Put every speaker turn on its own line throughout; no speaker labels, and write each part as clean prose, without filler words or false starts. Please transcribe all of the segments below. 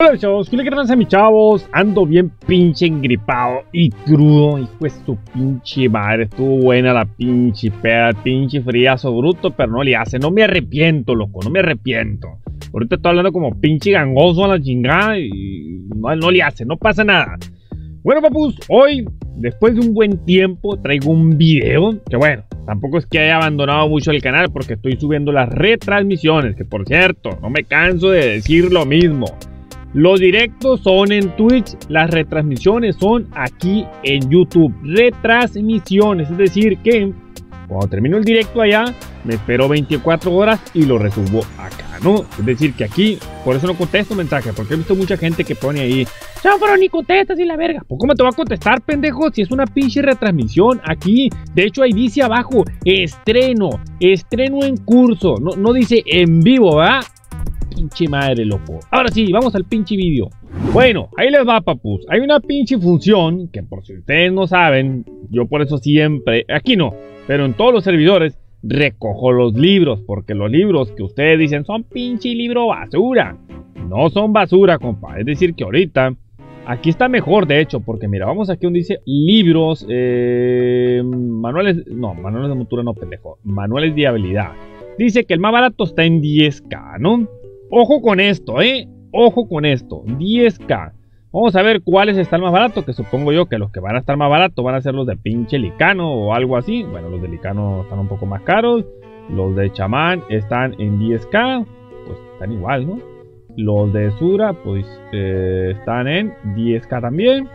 Hola chavos, ¿qué le quedan a mis chavos? Ando bien pinche engripado y crudo, hijo de su pinche madre. Estuvo buena la pinche peda, pinche friazo bruto, pero no le hace. No me arrepiento, loco, no me arrepiento. Ahorita estoy hablando como pinche gangoso a la chingada y no le hace, no pasa nada. Bueno, papus, hoy, después de un buen tiempo, traigo un video que bueno, tampoco es que haya abandonado mucho el canal porque estoy subiendo las retransmisiones, que por cierto, no me canso de decir lo mismo. Los directos son en Twitch, las retransmisiones son aquí en YouTube. Retransmisiones, es decir que cuando termino el directo allá, me espero 24 horas y lo resubo acá, ¿no? Es decir que aquí, por eso no contesto mensajes, porque he visto mucha gente que pone ahí, chao, pero ni contestas y la verga. ¿Por cómo te va a contestar, pendejo? Si es una pinche retransmisión aquí. De hecho, ahí dice abajo, estreno en curso. No dice en vivo, ¿verdad? Pinche madre, loco. Ahora sí, vamos al pinche vídeo. Bueno, ahí les va, papus. Hay una pinche función que, por si ustedes no saben, yo por eso siempre, aquí no, pero en todos los servidores recojo los libros, porque los libros que ustedes dicen son pinche libro basura, no son basura, compa. Es decir que ahorita aquí está mejor, de hecho, porque mira, vamos aquí donde dice libros, manuales de montura no, pendejo, manuales de habilidad. Dice que el más barato está en 10K, ¿no? Ojo con esto, ojo con esto, 10K. Vamos a ver cuáles están más baratos, que supongo yo que los que van a estar más baratos van a ser los de pinche Licano o algo así. Bueno, los de Licano están un poco más caros. Los de Chamán están en 10K, pues están igual, ¿no? Los de Sura, pues están en 10K también.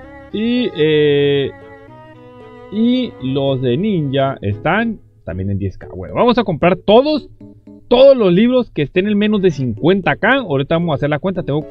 Y los de Ninja están también en 10K. Bueno, vamos a comprar todos los libros que estén en menos de 50K. Ahorita vamos a hacer la cuenta. Tengo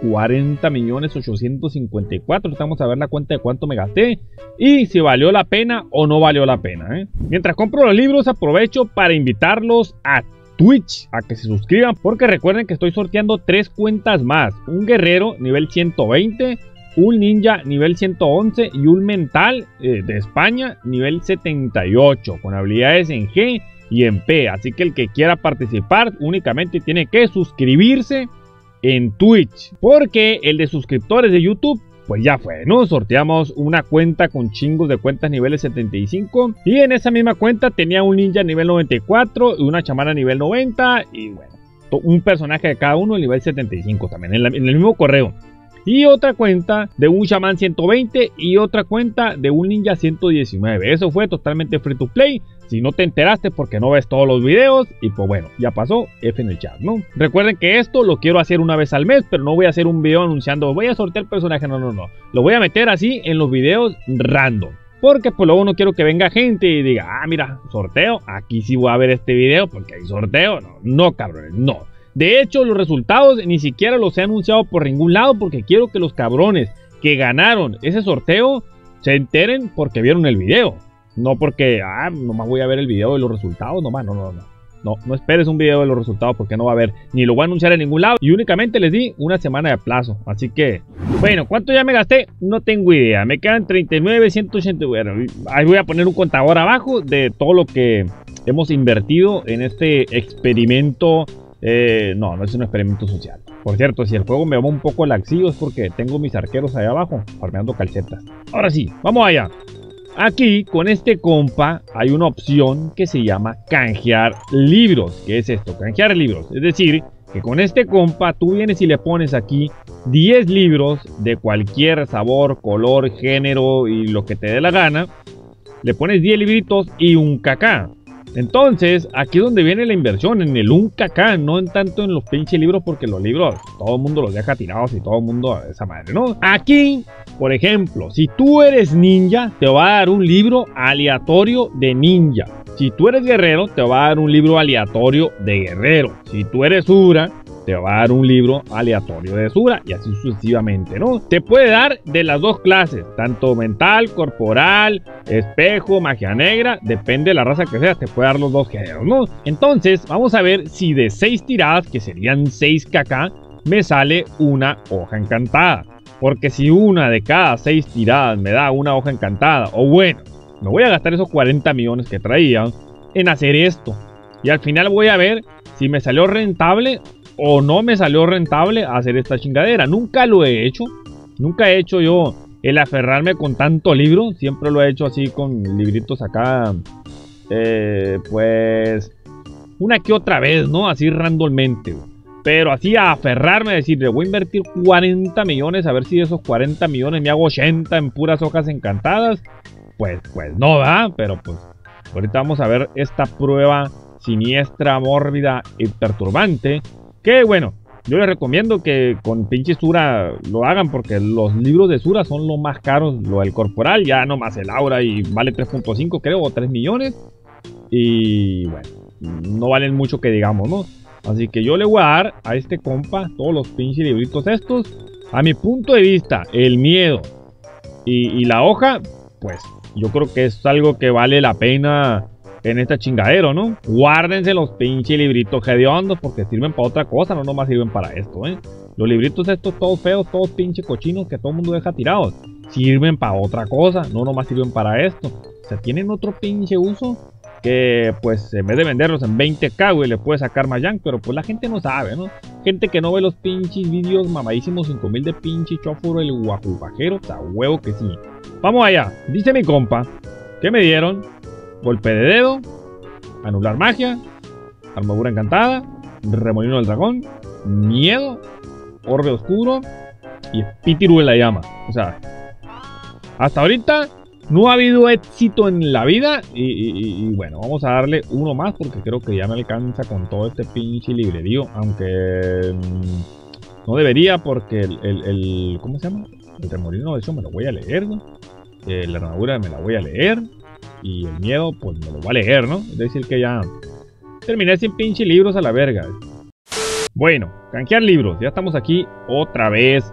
40.854. Ahorita vamos a ver la cuenta de cuánto me gasté y si valió la pena o no valió la pena, Mientras compro los libros, aprovecho para invitarlos a Twitch a que se suscriban, porque recuerden que estoy sorteando 3 cuentas más: un guerrero nivel 120, un ninja nivel 111 y un mental de España nivel 78 con habilidades en G y en P. Así que el que quiera participar únicamente tiene que suscribirse en Twitch, porque el de suscriptores de YouTube pues ya fue, ¿no? Sorteamos una cuenta con chingos de cuentas niveles 75 y en esa misma cuenta tenía un ninja nivel 94 y una chamana nivel 90 y bueno, un personaje de cada uno nivel 75 también en el mismo correo. Y otra cuenta de un chamán 120 y otra cuenta de un ninja 119. Eso fue totalmente free to play. Si no te enteraste porque no ves todos los videos, y pues bueno, ya pasó, F en el chat, ¿no? Recuerden que esto lo quiero hacer una vez al mes, pero no voy a hacer un video anunciando, voy a sortear el personaje, no. Lo voy a meter así en los videos random. Porque pues luego no quiero que venga gente y diga, ah, mira, sorteo, aquí sí voy a ver este video porque hay sorteo. No, cabrones, no. De hecho, los resultados ni siquiera los he anunciado por ningún lado porque quiero que los cabrones que ganaron ese sorteo se enteren porque vieron el video. No porque, nomás voy a ver el video de los resultados, nomás, no esperes un video de los resultados porque no va a haber, ni lo voy a anunciar en ningún lado y únicamente les di una semana de plazo. Así que, bueno, ¿cuánto ya me gasté? No tengo idea, me quedan 39.180, bueno, ahí voy a poner un contador abajo de todo lo que hemos invertido en este experimento. No es un experimento social. Por cierto, si el juego me va un poco laxillo es porque tengo mis arqueros allá abajo farmeando calcetas. Ahora sí, vamos allá. Aquí con este compa hay una opción que se llama canjear libros. ¿Qué es esto? Canjear libros. Es decir, que con este compa tú vienes y le pones aquí 10 libros de cualquier sabor, color, género y lo que te dé la gana. Le pones 10 libritos y un KK. Entonces, aquí es donde viene la inversión, en el 1KK, no en tanto en los pinches libros, porque los libros todo el mundo los deja tirados y todo el mundo esa madre, ¿no? Aquí, por ejemplo, si tú eres ninja, te va a dar un libro aleatorio de ninja. Si tú eres guerrero, te va a dar un libro aleatorio de guerrero. Si tú eres Sura, te va a dar un libro aleatorio de Sura y así sucesivamente, ¿no? Te puede dar de las dos clases, tanto mental, corporal, espejo, magia negra, depende de la raza que seas, te puede dar los dos géneros, ¿no? Entonces, vamos a ver si de 6 tiradas, que serían 6KK, me sale una hoja encantada. Porque si una de cada 6 tiradas me da una hoja encantada, o bueno, me voy a gastar esos 40 millones que traía en hacer esto. Y al final voy a ver si me salió rentable o no me salió rentable hacer esta chingadera. Nunca lo he hecho. Nunca he hecho yo el aferrarme con tanto libro. Siempre lo he hecho así con libritos acá. Pues una que otra vez, ¿no? Así randommente. Pero así a aferrarme a decir, le voy a invertir 40 millones. A ver si de esos 40 millones me hago 80 en puras hojas encantadas. Pues no, ¿verdad? Pero pues ahorita vamos a ver esta prueba siniestra, mórbida y perturbante. Que bueno, yo les recomiendo que con pinche Sura lo hagan, porque los libros de Sura son los más caros. Lo del corporal, ya nomás el Aura y vale 3.5 creo, o 3 millones. Y bueno, no valen mucho que digamos, ¿no? Así que yo le voy a dar a este compa todos los pinches libritos estos. A mi punto de vista, el miedo y la hoja, pues yo creo que es algo que vale la pena en esta chingadero, ¿no? Guárdense los pinches libritos hediondos, porque sirven para otra cosa, no nomás sirven para esto, ¿eh? Los libritos estos todos feos, todos pinches cochinos que todo el mundo deja tirados, sirven para otra cosa, no nomás sirven para esto. O sea, tienen otro pinche uso que pues en vez de venderlos en 20k, güey, le puede sacar más junk, pero pues la gente no sabe, ¿no? Gente que no ve los pinches vídeos mamadísimos 5000 de pinche chóforo, el guajubajero, o sea, huevo que sí. Vamos allá, dice mi compa, ¿qué me dieron? Golpe de dedo, anular magia, armadura encantada, remolino del dragón, miedo, orbe oscuro y espíritu de la llama. O sea, hasta ahorita no ha habido éxito en la vida y bueno, vamos a darle uno más porque creo que ya me alcanza con todo este pinche librerío, aunque no debería, porque el ¿cómo se llama? El remolino, de hecho me lo voy a leer, ¿no? La armadura me la voy a leer y el miedo pues me lo voy a leer, ¿no? Es decir que ya terminé sin pinche libros a la verga. Bueno, canjear libros, ya estamos aquí otra vez.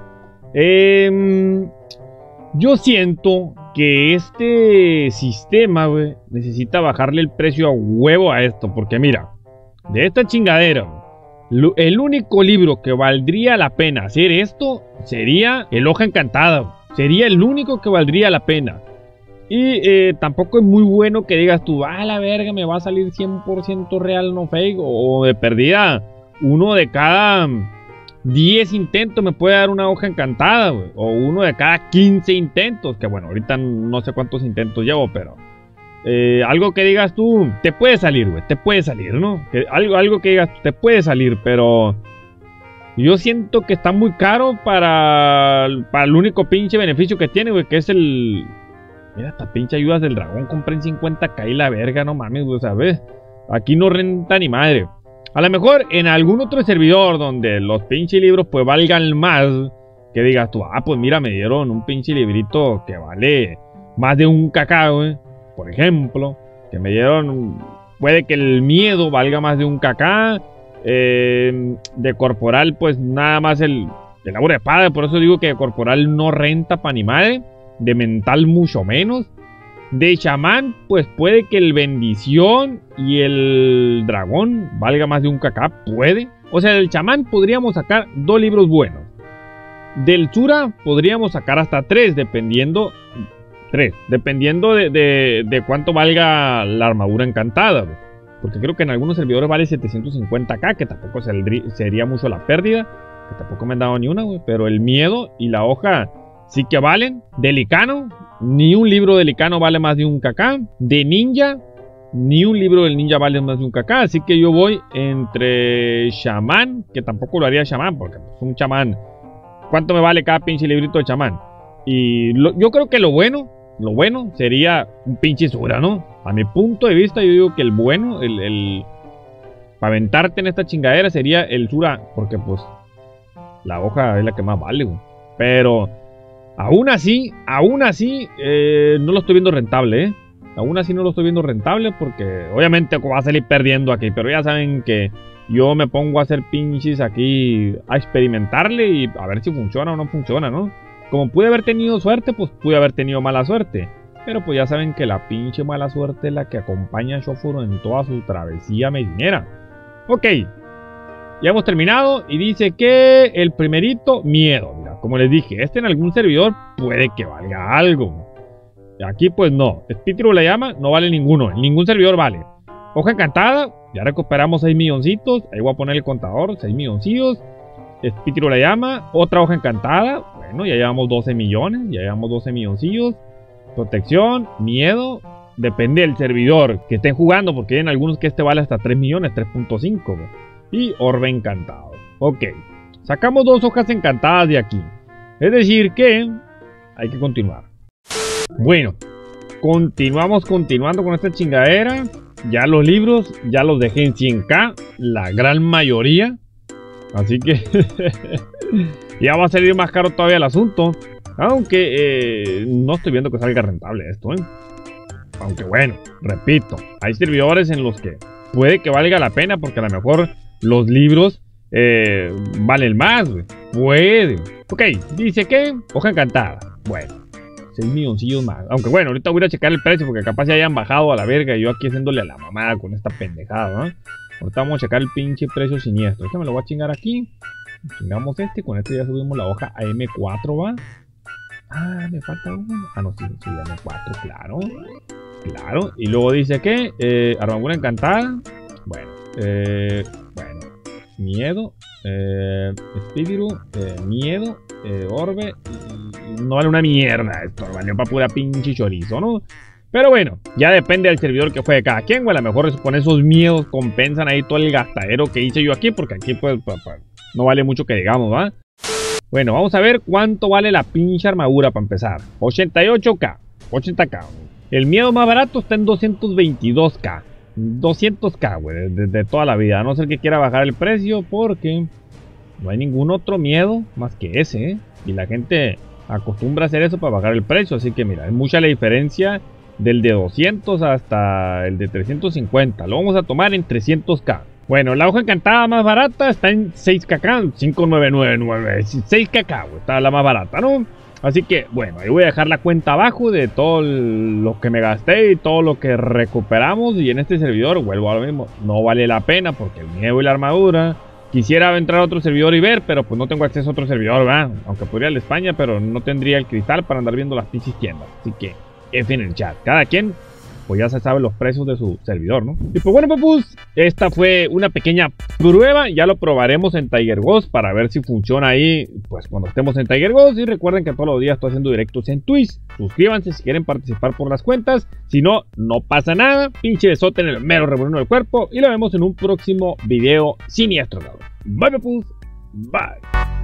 Yo siento que este sistema, güey, necesita bajarle el precio a huevo a esto. Porque mira, de esta chingadera, el único libro que valdría la pena hacer esto sería el Hoja Encantada, güey. Sería el único que valdría la pena. Y tampoco es muy bueno que digas tú, ah, la verga, me va a salir 100% real, no fake. O de perdida, uno de cada 10 intentos me puede dar una hoja encantada, güey. O uno de cada 15 intentos. Que bueno, ahorita no sé cuántos intentos llevo, pero algo que digas tú, te puede salir, güey. Te puede salir, ¿no? Algo que digas tú, te puede salir, pero yo siento que está muy caro para el único pinche beneficio que tiene, güey. Que es el... Mira, esta pinche ayudas del dragón. Compré en 50k y la verga, no mames, güey. ¿Sabes? Aquí no renta ni madre. A lo mejor en algún otro servidor donde los pinches libros pues valgan más, que digas tú, ah, pues mira, me dieron un pinche librito que vale más de un cacao, por ejemplo, que me dieron, puede que el miedo valga más de un cacao, de corporal pues nada más el labor de espada, por eso digo que de corporal no renta pa' ni madre, de mental mucho menos. De chamán, pues puede que el bendición y el dragón valga más de un cacá, puede. O sea, del chamán podríamos sacar 2 libros buenos. Del Sura podríamos sacar hasta 3, dependiendo de cuánto valga la armadura encantada. Porque creo que en algunos servidores vale 750k, que tampoco sería mucho la pérdida. Que tampoco me han dado ni una, güey. Pero el miedo y la hoja sí que valen. De Licano, ni un libro de Licano vale más de un cacá. De ninja, ni un libro del ninja vale más de un cacá. Así que yo voy entre chamán, que tampoco lo haría chamán, porque pues, un chamán, ¿cuánto me vale cada pinche librito de chamán? Y yo creo que lo bueno sería un pinche Sura, ¿no? A mi punto de vista, yo digo que el bueno, para aventarte en esta chingadera sería el Sura, porque pues la hoja es la que más vale, güey. Pero aún así, no lo estoy viendo rentable, ¿eh? Aún así no lo estoy viendo rentable porque obviamente va a salir perdiendo aquí. Pero ya saben que yo me pongo a hacer pinches aquí, a experimentarle y a ver si funciona o no funciona, ¿no? Como pude haber tenido suerte, pues pude haber tenido mala suerte. Pero pues ya saben que la pinche mala suerte es la que acompaña a Shofuro en toda su travesía medinera. Ok, ya hemos terminado y dice que el primerito, miedo. Mira, como les dije, este en algún servidor puede que valga algo. Aquí pues no. Espíritu la llama no vale ninguno. En ningún servidor vale. Hoja encantada, Ya recuperamos 6 milloncitos. Ahí voy a poner el contador, 6 milloncillos. Espíritu la llama, otra hoja encantada. Bueno, ya llevamos 12 millones, ya llevamos 12 milloncillos. Protección, miedo. Depende del servidor que estén jugando, porque hay en algunos que este vale hasta 3 millones, 3.5. Y orbe encantado. Ok, sacamos 2 hojas encantadas de aquí. Es decir que hay que continuar. Bueno, continuando con esta chingadera. Ya los libros, ya los dejé en 100k, la gran mayoría. Así que ya va a salir más caro todavía el asunto. Aunque no estoy viendo que salga rentable esto, Aunque bueno, repito, hay servidores en los que puede que valga la pena, porque a lo mejor los libros valen más, güey. Puede. Ok, dice que hoja encantada. Bueno, 6 milloncillos más. Aunque bueno, ahorita voy a checar el precio, porque capaz se hayan bajado a la verga y yo aquí haciéndole a la mamada con esta pendejada, ¿no? Ahorita vamos a checar el pinche precio siniestro. Este me lo voy a chingar aquí. Chingamos este. Con este ya subimos la hoja a M4, ¿va? Ah, me falta uno. Ah, no, sí, M4, claro. Claro. Y luego dice que armadura encantada. Bueno, miedo. Espíritu. Miedo. Orbe. No vale una mierda esto. Valió para pura pinche chorizo, ¿no? Pero bueno, ya depende del servidor que juegue cada quien, güey. A lo mejor con esos miedos compensan ahí todo el gastadero que hice yo aquí, porque aquí pues no vale mucho que digamos, ¿va? Bueno, vamos a ver cuánto vale la pinche armadura para empezar. 88k, 80k. El miedo más barato está en 222k. 200k, güey, de toda la vida. A no ser que quiera bajar el precio, porque no hay ningún otro miedo más que ese, Y la gente acostumbra a hacer eso para bajar el precio. Así que mira, es mucha la diferencia del de 200 hasta el de 350. Lo vamos a tomar en 300k. Bueno, la hoja encantada más barata está en 6kk, 5999, 6kk, está la más barata, ¿no? Así que, bueno, ahí voy a dejar la cuenta abajo de todo lo que me gasté y todo lo que recuperamos. Y en este servidor, vuelvo a lo mismo, no vale la pena porque el miedo y la armadura. Quisiera entrar a otro servidor y ver, pero pues no tengo acceso a otro servidor, ¿verdad? Aunque podría ir a España, pero no tendría el cristal para andar viendo las pinches tiendas. Así que, F en el chat. Cada quien, pues ya se sabe los precios de su servidor, ¿no? Y pues bueno, papus, esta fue una pequeña prueba. Ya lo probaremos en Tiger Ghost para ver si funciona ahí, pues cuando estemos en Tiger Ghost. Y recuerden que todos los días estoy haciendo directos en Twitch. Suscríbanse si quieren participar por las cuentas. Si no, no pasa nada. Pinche besote en el mero revoleno del cuerpo. Y lo vemos en un próximo video siniestro, cabrón. Bye, papus. Bye.